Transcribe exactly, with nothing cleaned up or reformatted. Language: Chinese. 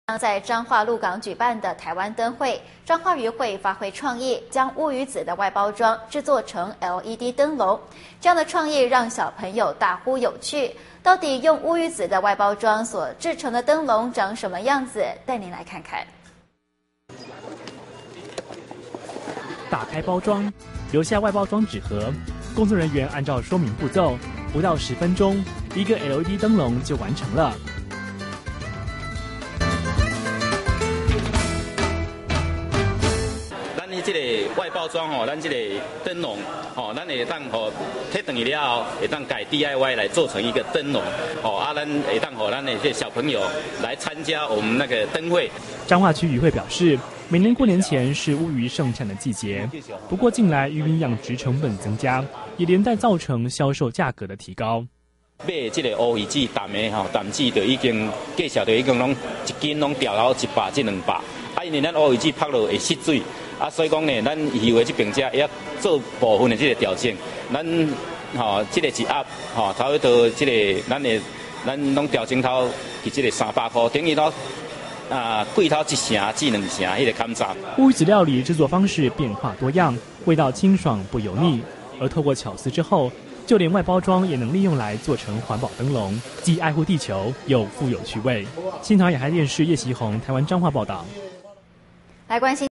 在彰化鹿港举办的台湾灯会，彰化渔会发挥创意，将乌鱼子的外包装制作成 L E D 灯笼。这样的创意让小朋友大呼有趣。到底用乌鱼子的外包装所制成的灯笼长什么样子？带您来看看。 打开包装，留下外包装纸盒，工作人员按照说明步骤，不到十分钟，一个 L E D 灯笼就完成了。 这个外包装吼，咱这个灯笼吼，咱会当吼贴等于了后，会当改 D I Y 来做成一个灯笼哦。啊，咱会当吼咱那些小朋友来参加我们那个灯会。 彰化区渔会表示，每年过年前是乌鱼盛产的季节，不过近来渔民养殖成本增加，也连带造成销售价格的提高。 买这个乌鱼子淡的吼，淡子就已经介绍就已经拢一斤拢掉到一百至两百。啊，因为咱乌鱼子拍落会失水。 啊，所以讲呢，咱渔会这边只也做部分的这个调整，咱吼、哦、这个一盒吼，差不多这个咱的咱拢调整到是这个三百块，等于到啊贵到一成至两成迄个砍价。 乌鱼子料理制作方式变化多样，味道清爽不油腻，而透过巧思之后，就连外包装也能利用来做成环保灯笼，既爱护地球又富有趣味。新唐亚太电视叶习宏台湾彰化报道。 来关心。